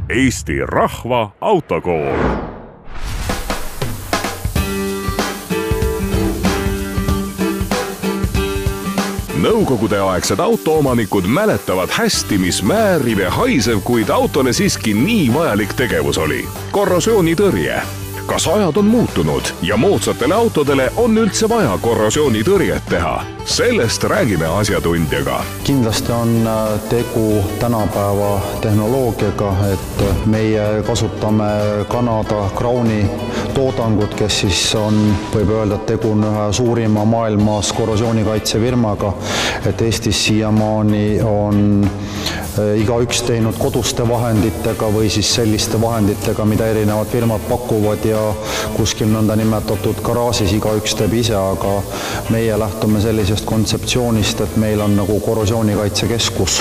Eesti Rahva Autokool. Nõukogudeaegsed autoomanikud mäletavad hästi, mis määriv ja haisev, kuid autole siiski nii vajalik tegevus oli. Korrosioonitõrje. Kas ajad on muutunud ja moodsatele autodele on üldse vaja korrosioonitõrjet teha? Sellest räägime asjatundjaga. Kindlasti on tegu tänapäeva tehnoloogiaga, et meie kasutame Kanada Crowni toodangut, kes siis on, võib öelda, et tegu on ühe suurima maailmas korrosioonikaitsefirmaga, et Eestis siiamaani on igaüks teinud koduste vahenditega või siis selliste vahenditega, mida erinevad firmad pakuvad ja kuskil nõnda nimetatud garaažis igaüks teeb ise, aga meie lähtume sellisest kontseptsioonist, et meil on nagu korrosioonikaitsekeskus.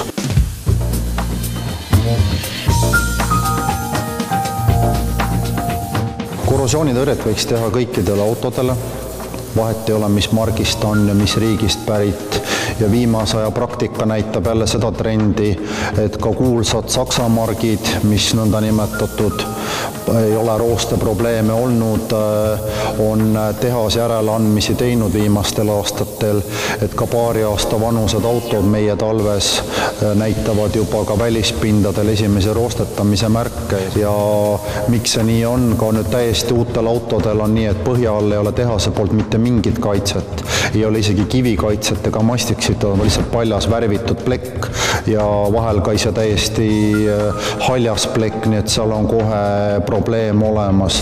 Korrosioonitõrjet võiks teha kõikidele autodele, vahet ei ole, mis margist on ja mis riigist pärit. Ja viimase aja praktika näitab jälle seda trendi, et ka kuulsad Saksa margid, mis nõnda nimetatud ei ole rooste probleeme olnud, on tehas järeleandmisi teinud viimastel aastatel, et ka paari aasta vanused autod meie talves näitavad juba ka välispindadel esimese roostetamise märke. Ja miks see nii on, ka nüüd täiesti uutel autodel on nii, et põhja all ei ole tehase poolt mitte mingit kaitset, ei ole isegi kivikaitset ega mastiksit, on lihtsalt paljas värvitud plekk ja vahel ka ise täiesti haljas plekk, nii et seal on kohe probleem olemas.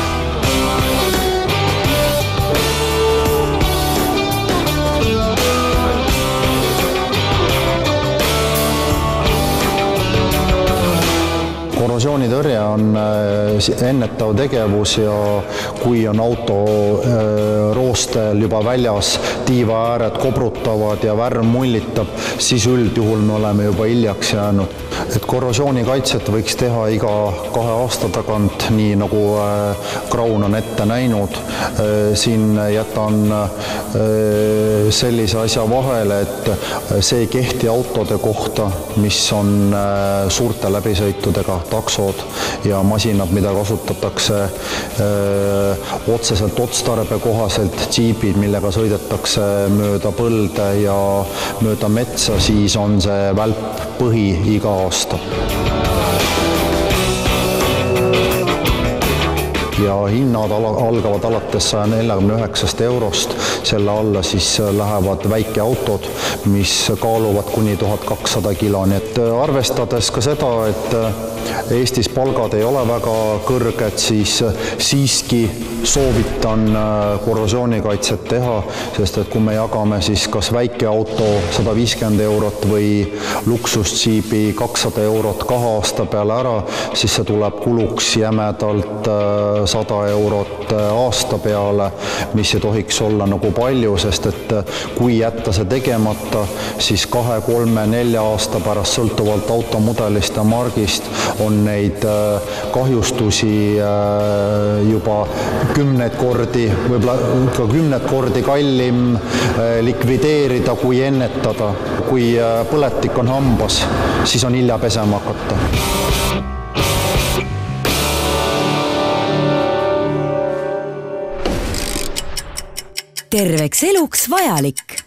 Korrosioonitõrje on ennetav tegevus ja kui on auto roostel juba väljas, tiiva ääred kobrutavad ja värv mullitab, siis üldjuhul me oleme juba hiljaks jäänud. Et korrosioonikaitset võiks teha iga 2 aasta tagant, nii nagu Crown on ette näinud. Siin jätan sellise asja vahele, et see ei kehti autode kohta, mis on suurte läbisõitudega, taksod ja masinad, mida kasutatakse otseselt otstarbe kohaselt, džiibid, millega sõidetakse mööda põlde ja mööda metsa, siis on see välp põhi iga aasta. Ja hinnad algavad alates 149 eurost, selle alla siis lähevad väikeautod, mis kaaluvad kuni 1200 kilo. Nii et arvestades ka seda, et Eestis palgad ei ole väga kõrged, siis siiski soovitan korrosioonikaitset teha, sest et kui me jagame siis kas väikeauto 150 eurot või luksusdžiibi 200 eurot 2 aasta peale ära, siis see tuleb kuluks jämedalt 100 eurot aasta peale, mis ei tohiks olla nagu palju, sest et kui jätta see tegemata, siis 2, 3, 4 aasta pärast sõltuvalt automudelist ja margist on neid kahjustusi juba 10 kordi, võib-olla ka 10 kordi kallim likvideerida kui ennetada. Kui põletik on hambas, siis on hilja pesema hakata. Terveks eluks vajalik.